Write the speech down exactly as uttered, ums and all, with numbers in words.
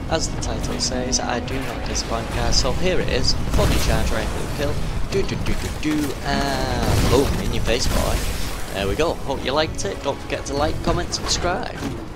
As the title says, I do not disappoint, guys. So here it is, fully charged rifle kill. Do do do do do, and boom, in your face, boy. There we go. Hope you liked it. Don't forget to like, comment, subscribe.